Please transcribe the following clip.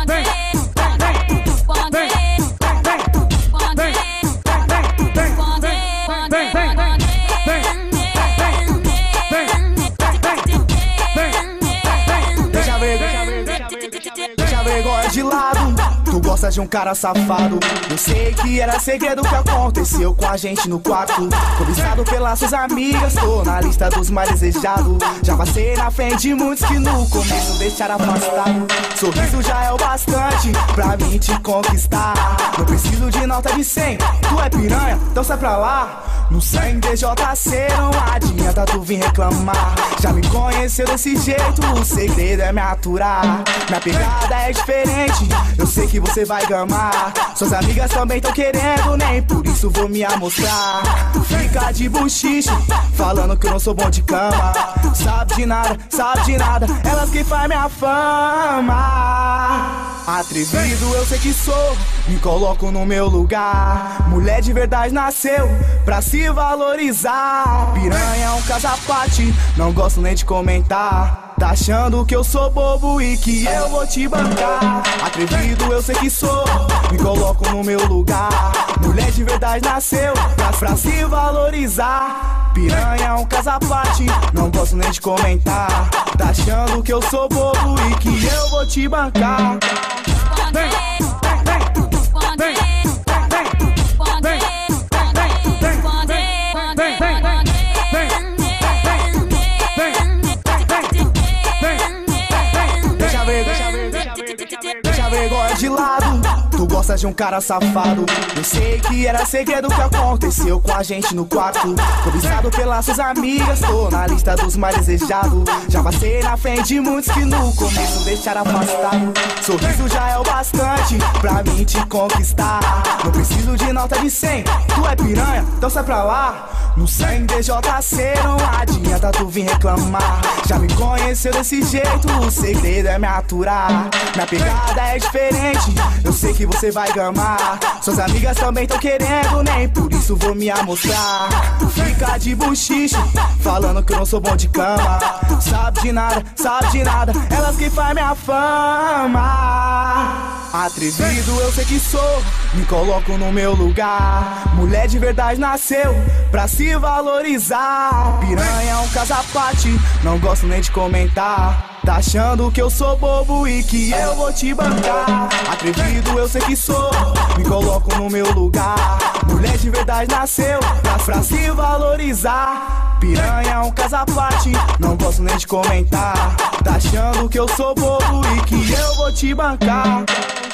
Deixa a vergonha de lado, tu gosta de um cara safado. Eu sei que era segredo que aconteceu com a gente no quarto. Cobiçado pelas suas amigas, tô na lista dos mais desejados. Já passei na frente de muitos que no começo deixaram afastado. Sorriso já é o bastante pra mim te conquistar. Não preciso de nota de 100, tu é piranha, então sai pra lá. No sangue DJC não adianta tu vir reclamar. Já me conheceu desse jeito, o segredo é me aturar. Minha pegada é diferente, eu sei que você vai gamar. Suas amigas também tão querendo, nem por isso vou me amostrar. Fica de buchiche, falando que eu não sou bom de cama. Sabe de nada, elas que faz minha fama. Atrevido eu sei que sou, me coloco no meu lugar. Mulher de verdade nasceu pra se valorizar. Piranha é um caso à parte, não gosto nem de comentar. Tá achando que eu sou bobo e que eu vou te bancar. Atrevido eu sei que sou, me coloco no meu lugar. Mulher de verdade nasceu pra se valorizar. Piranha é um caso à parte, não gosto nem de comentar. Tá achando que eu sou bobo e que eu vou te bancar. Deixa a vergonha de lado, tu gosta de um cara safado. Eu sei que era segredo que aconteceu com a gente no quarto. Cobiçado pelas suas amigas, tô na lista dos mais desejados. Já passei na frente de muitos que no começo deixaram afastado. Sorriso já é o bastante pra mim te conquistar. Não preciso de nota de 100, tu é piranha, então sai pra lá. No sangue DJC não adianta tu vir reclamar. Já me conheceu desse jeito, o segredo é me aturar. Minha pegada é diferente, eu sei que você vai gamar. Suas amigas também tão querendo, nem por isso vou me amostrar. Fica de buchiche, falando que eu não sou bom de cama. Sabe de nada, elas que faz minha fama. Atrevido eu sei que sou, me coloco no meu lugar. Mulher de verdade nasceu pra se valorizar. Piranha é um caso à parte, não gosto nem de comentar. Tá achando que eu sou bobo e que eu vou te bancar. Atrevido eu sei que sou, me coloco no meu lugar. Mulher de verdade nasceu pra se valorizar. Piranha é um caso à parte, não gosto nem de comentar. Tá achando que eu sou bobo e que eu vou te bancar.